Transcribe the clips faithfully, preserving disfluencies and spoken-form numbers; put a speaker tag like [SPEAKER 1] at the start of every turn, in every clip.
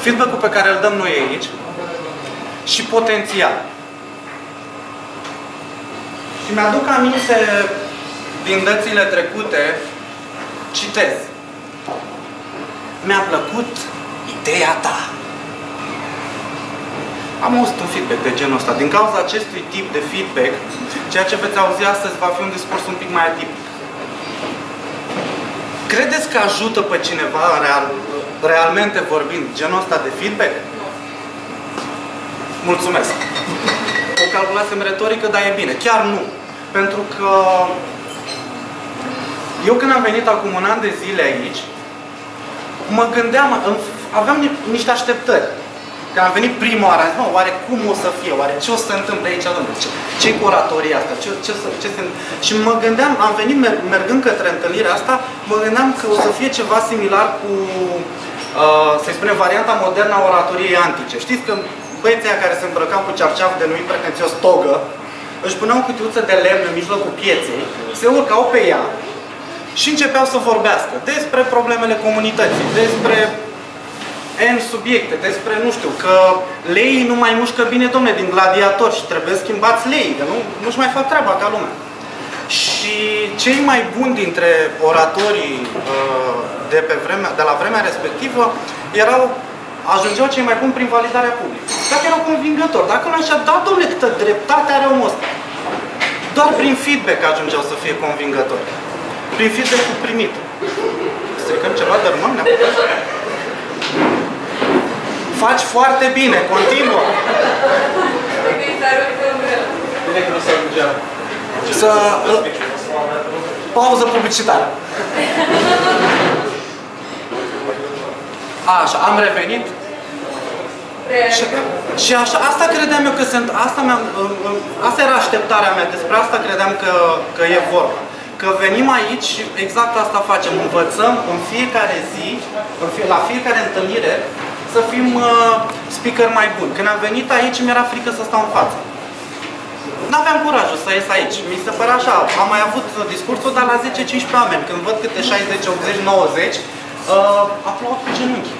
[SPEAKER 1] feedback-ul pe care îl dăm noi aici și potențial. Și mi-aduc aminte din dățile trecute, citez. Mi-a plăcut ideea ta. Am auzit un feedback de genul ăsta. Din cauza acestui tip de feedback, ceea ce veți auzi astăzi va fi un discurs un pic mai atipic. Credeți că ajută pe cineva, real, realmente vorbind, genul ăsta de feedback? Mulțumesc! O calculasem retorică, dar e bine. Chiar nu. Pentru că eu când am venit acum un an de zile aici, mă gândeam, aveam niște așteptări. Când am venit prima oară, am zis, mă, oare cum o să fie? Oare ce o să se întâmple aici? Ce, ce-i cu oratoria asta? Ce, ce, ce se... Și mă gândeam, am venit mergând către întâlnirea asta, mă gândeam că o să fie ceva similar cu, uh, să-i spunem, varianta modernă a oratoriei antice. Știți că băieții aia care se îmbrăcau cu cearceaf de numit pretențios togă, își puneau o cutiuță de lemn în mijlocul pieței, se urcau pe ea și începeau să vorbească despre problemele comunității, despre N subiecte, despre, nu știu, că leii nu mai mușcă bine, domne, din gladiator și trebuie schimbați leii, că nu, nu-și mai fac treaba ca lumea. Și cei mai buni dintre oratorii de, pe vremea, de la vremea respectivă erau, ajungeau cei mai buni prin validarea publică. Dacă erau convingători, dacă nu așa, da, domne, câtă dreptate are omul ăsta. Doar prin feedback ajungeau să fie convingători. Prin feedback-ul primit. Stricăm ceva de rămân? Faci foarte bine, continuă! Să... Pauză publicitară. Așa, am revenit. Și, și așa, asta credeam eu că sunt... Asta, asta era așteptarea mea, despre asta credeam că, că e vorba. Că venim aici și exact asta facem. Învățăm în fiecare zi, în fie, la fiecare întâlnire, să fim uh, speaker mai buni. Când am venit aici, mi-era frică să stau în față. N-aveam curajul să ies aici. Mi se părea așa, am mai avut discursul, dar la zece cincisprezece oameni. Când văd câte șaizeci, optzeci, nouăzeci, uh, aplaud cu genunchi.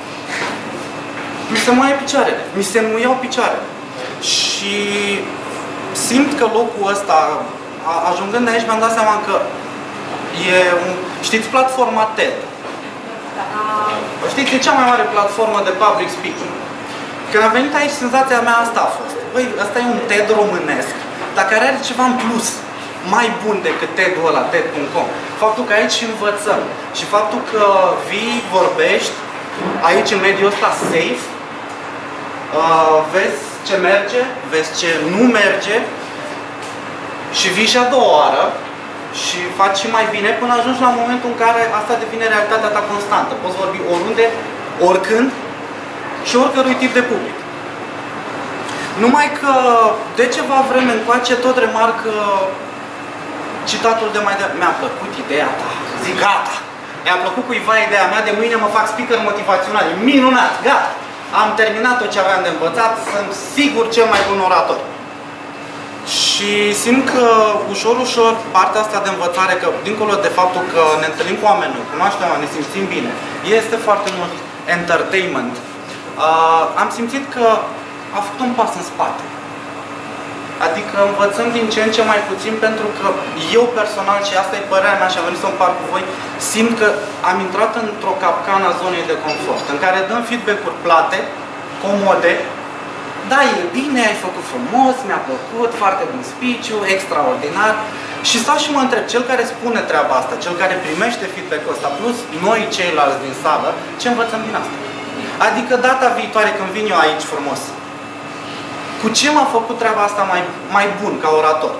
[SPEAKER 1] Mi se muie picioarele. Mi se muiau picioarele. Și simt că locul ăsta, ajungând aici, mi-am dat seama că e un... Știți platforma TED? Știți, e cea mai mare platformă de public speaking. Când am venit aici, senzația mea asta a fost. Băi, ăsta e un TED românesc, dar care are ceva în plus, mai bun decât TED-ul ăla, TED punct com. Faptul că aici învățăm și faptul că vii, vorbești, aici în mediul ăsta safe, uh, vezi ce merge, vezi ce nu merge și vii și a doua oară și faci și mai bine până ajungi la momentul în care asta devine realitatea ta constantă. Poți vorbi oriunde, oricând și oricărui tip de public. Numai că de ceva vreme încoace tot remarc citatul de mai de... Mi-a plăcut ideea ta. Zic, gata. Mi-a plăcut cuiva ideea mea, de mâine mă fac speaker motivațional. E minunat, gata. Am terminat tot ce aveam de învățat, sunt sigur cel mai bun orator. Și simt că ușor, ușor, partea asta de învățare, că dincolo de faptul că ne întâlnim cu oamenii, cunoaștem, ne simțim bine, este foarte mult entertainment. Uh, am simțit că a făcut un pas în spate. Adică învățăm din ce în ce mai puțin, pentru că eu personal, și asta e părerea mea și am venit să împart cu voi, simt că am intrat într-o capcană a zonei de confort, în care dăm feedback-uri plate, comode. Da, e bine, ai făcut frumos, mi-a plăcut, foarte bun speech-ul, extraordinar. Și stau și mă întreb, cel care spune treaba asta, cel care primește feedback-ul ăsta, plus noi ceilalți din sală, ce învățăm din asta? Adică data viitoare când vin eu aici frumos, cu ce m-a făcut treaba asta mai, mai bun ca orator?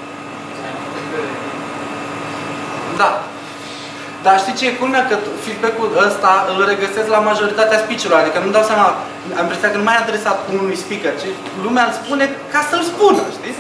[SPEAKER 1] Da. Dar știi ce e culmea? Că feedback-ul ăsta îl regăsesc la majoritatea speech-urilor. Adică nu-mi dau seama, am impresia că nu mai e adresat unui speaker, ci lumea îl spune ca să-l spună, știi?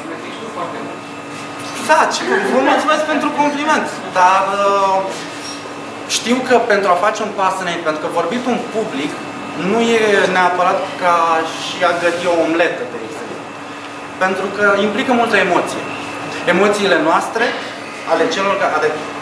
[SPEAKER 1] Da, ce, vă mulțumesc pentru compliment. Dar uh, știu că pentru a face un pas înainte, pentru că vorbit un public, nu e neapărat ca și a găti o omletă, de exemplu. Pentru că implică multă emoție. Emoțiile noastre, ale celor care, ale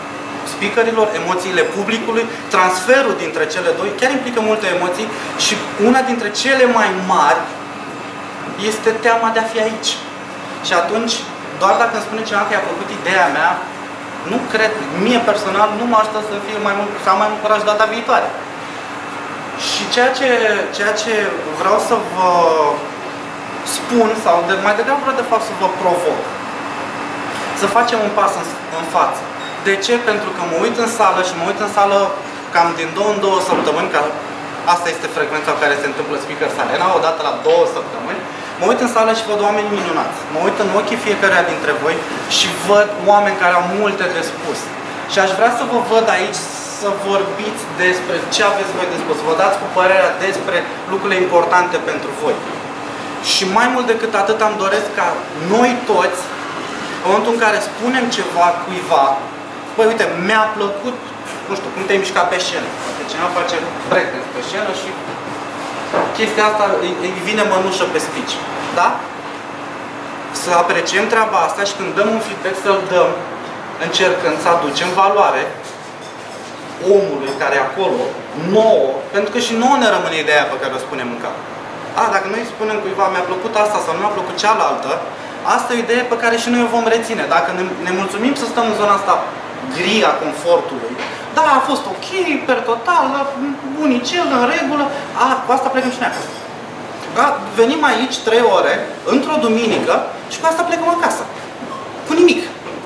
[SPEAKER 1] speakerilor, emoțiile publicului, transferul dintre cele doi, chiar implică multe emoții și una dintre cele mai mari este teama de a fi aici. Și atunci, doar dacă îmi spune cineva că i-a plăcut ideea mea, nu cred, mie personal, nu mă ajută să fie mai mult, să am mai mult curaj data viitoare. Și ceea ce, ceea ce vreau să vă spun, sau de, mai degrabă vreau de fapt să vă provoc, să facem un pas în, în față. De ce? Pentru că mă uit în sală și mă uit în sală cam din două în două săptămâni, că asta este frecvența în care se întâmplă Speakers Arena, o dată la două săptămâni. Mă uit în sală și văd oameni minunați. Mă uit în ochii fiecăruia dintre voi și văd oameni care au multe de spus. Și aș vrea să vă văd aici să vorbiți despre ce aveți voi de spus, să vă dați cu părerea despre lucrurile importante pentru voi. Și mai mult decât atât am doresc ca noi toți, în momentul în care spunem ceva cuiva, băi, uite, mi-a plăcut, nu știu, cum te-ai mișcat pe scenă. Poate cineva face breakdance pe scenă și chestia asta îi vine mănușă pe speech. Da? Să apreciem treaba asta și când dăm un feedback să-l dăm încercând să aducem valoare omului care e acolo, nouă, pentru că și nouă ne rămâne ideea pe care o spunem în cap. A, dacă noi spunem cuiva mi-a plăcut asta sau nu mi-a plăcut cealaltă, asta e o idee pe care și noi o vom reține. Dacă ne, ne mulțumim să stăm în zona asta gri a confortului, da, a fost ok, per total, unicel, în regulă, a, cu asta plecăm și noi acasă. Da, venim aici trei ore, într-o duminică, și cu asta plecăm acasă. Cu nimic.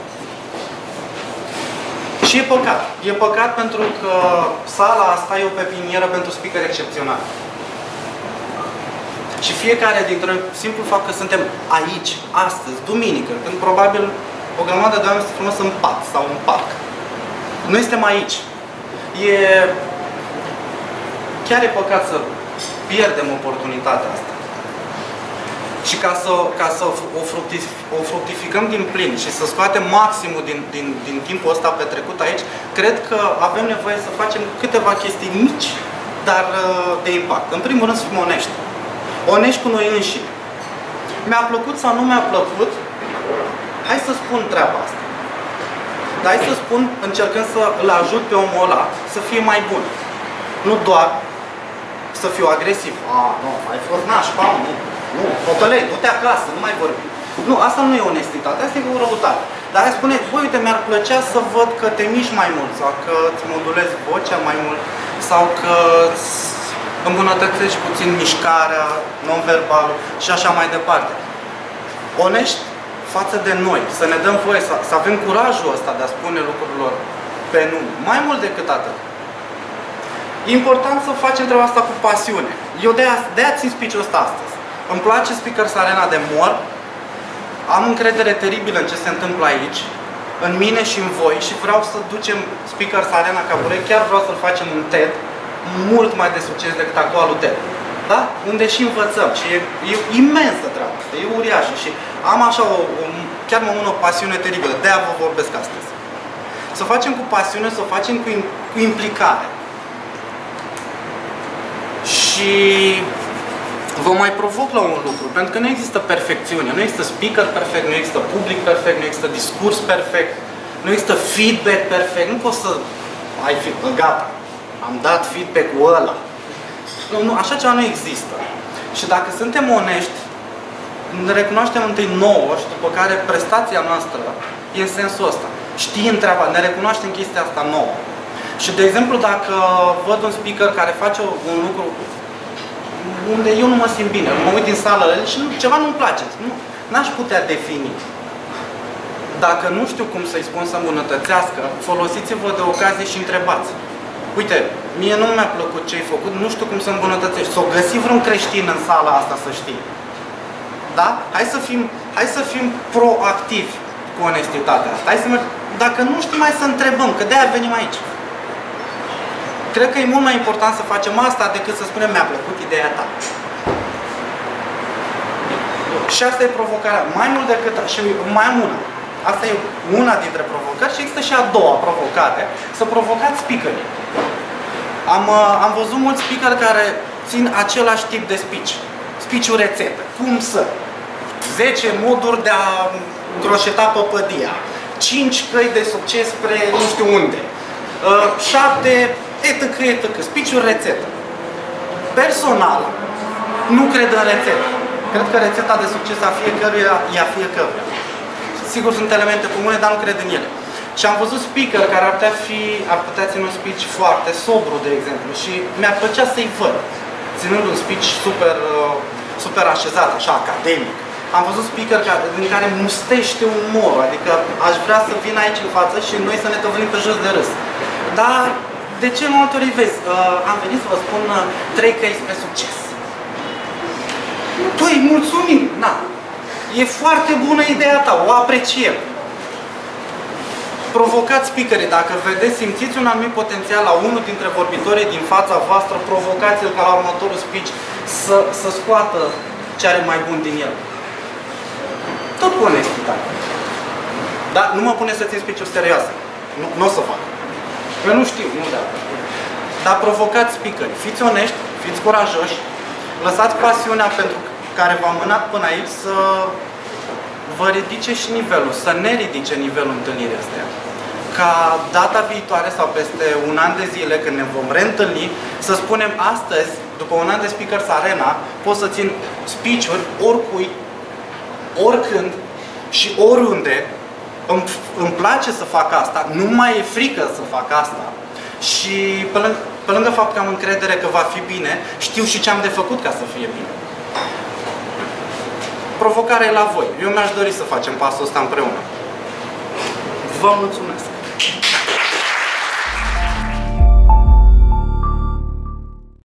[SPEAKER 1] Și e păcat. E păcat pentru că sala asta e o pepinieră pentru speaker excepțional. Și fiecare dintre noi, simplu fapt că suntem aici, astăzi, duminică, când probabil o grămadă de oameni sunt frumos în pat sau în parc. Noi suntem aici. E... Chiar e păcat să pierdem oportunitatea asta. Și ca să, ca să o, fructif, o fructificăm din plin și să scoatem maximul din, din, din timpul ăsta petrecut aici, cred că avem nevoie să facem câteva chestii mici, dar de impact. În primul rând să fim onești. Onești cu noi înșine. Mi-a plăcut sau nu mi-a plăcut, hai să spun treaba asta. Dar hai să spun, încercând să îl ajut pe omul ăla să fie mai bun. Nu doar să fiu agresiv. A, nu, ai fost nașpa, nu. Nu, hotălei, du-te acasă, nu mai vorbi. Nu, asta nu e onestitate, asta e o răutate. Dar ai spune, băi, uite, mi-ar plăcea să văd că te miști mai mult, sau că îți modulezi vocea mai mult, sau că îmbunătățești puțin mișcarea, non-verbalul și așa mai departe. Onești față de noi, să ne dăm voie, să, să avem curajul ăsta de a spune lucrurilor pe nume. Mai mult decât atât. E important să facem treaba asta cu pasiune. Eu de-aia de țin speech-ul ăsta astăzi. Îmi place Speakers Arena de mor, am încredere teribilă în ce se întâmplă aici, în mine și în voi și vreau să ducem Speakers Arena ca proiect, chiar vreau să-l facem un TED mult mai de succes decât actualul TED. Da? Unde și învățăm și e, e imensă treaba asta, e uriașă și am așa o, o chiar mă o pasiune teribilă, de-aia vă vorbesc astăzi. Să o facem cu pasiune, să o facem cu, cu implicare. Și vă mai provoc la un lucru, pentru că nu există perfecțiune, nu există speaker perfect, nu există public perfect, nu există discurs perfect, nu există feedback perfect, nu poți să ai feedback, gata, am dat feedback-ul ăla. Nu, nu, așa ceva nu există. Și dacă suntem onești, ne recunoaștem întâi nouă și după care prestația noastră e în sensul ăsta. Știm treaba, ne recunoaștem chestia asta nouă. Și de exemplu, dacă văd un speaker care face un lucru unde eu nu mă simt bine, mă uit din sală și nu, ceva nu-mi place, nu, n-aș putea defini. Dacă nu știu cum să-i spun să îmbunătățească, folosiți-vă de ocazie și întrebați. Uite, mie nu mi-a plăcut ce ai făcut, nu știu cum să îmbunătățești. S-o găsi vreun creștin în sala asta, să știi. Da? Hai să fim, hai să fim proactivi cu onestitatea asta. Hai să merg... Dacă nu știm, hai să întrebăm, că de-aia venim aici. Cred că e mult mai important să facem asta decât să spunem mi-a plăcut ideea ta. Și asta e provocarea. Mai mult decât... Și mai am una. Asta e una dintre provocări și există și a doua provocare. Să provocați speakerii. Am, am văzut mulți speakeri care țin același tip de speech. Speech-ul rețetă. Cum să? zece moduri de a croșeta păpădia. cinci căi de succes spre nu știu unde. șapte, etc, etc, speech-uri rețetă. Personal, nu cred în rețetă. Cred că rețeta de succes a fiecăruia e a fiecăruia. Sigur, sunt elemente comune, dar nu cred în ele. Și am văzut speaker care ar putea, fi, ar putea ține un speech foarte sobru, de exemplu, și mi-ar plăcea să-i văd, ținând un speech super, super așezat, așa, academic. Am văzut speaker din care mustește umorul, adică aș vrea să vin aici în față și noi să ne tăvălim pe jos de râs. Dar de ce nu altor îi vezi? Uh, am venit să vă spun uh, trei căi spre succes. Tu îi mulțumim, na. E foarte bună ideea ta, o apreciem. Provocați speakerii, dacă vedeți, simțiți un anumit potențial la unul dintre vorbitorii din fața voastră, provocați-l ca la următorul speech să, să scoată ce are mai bun din el. Tot cu onestitate. Dar nu mă pune să țin speech-uri serioase. Nu, nu o să fac. Eu nu știu, nu da. Dar provocați speakerii. Fiți onești, fiți curajoși, lăsați pasiunea pentru care v-a mânat până aici să vă ridice și nivelul, să ne ridice nivelul întâlnirii astea. Ca data viitoare sau peste un an de zile, când ne vom reîntâlni, să spunem astăzi, după un an de Speakers Arena, pot să țin speech-uri oricui, oricând și oriunde. Îmi, îmi place să fac asta, nu mai e frică să fac asta. Și pe lângă, pe lângă faptul că am încredere că va fi bine, știu și ce am de făcut ca să fie bine. Provocarea e la voi. Eu mi-aș dori să facem pasul ăsta împreună. Vă mulțumesc!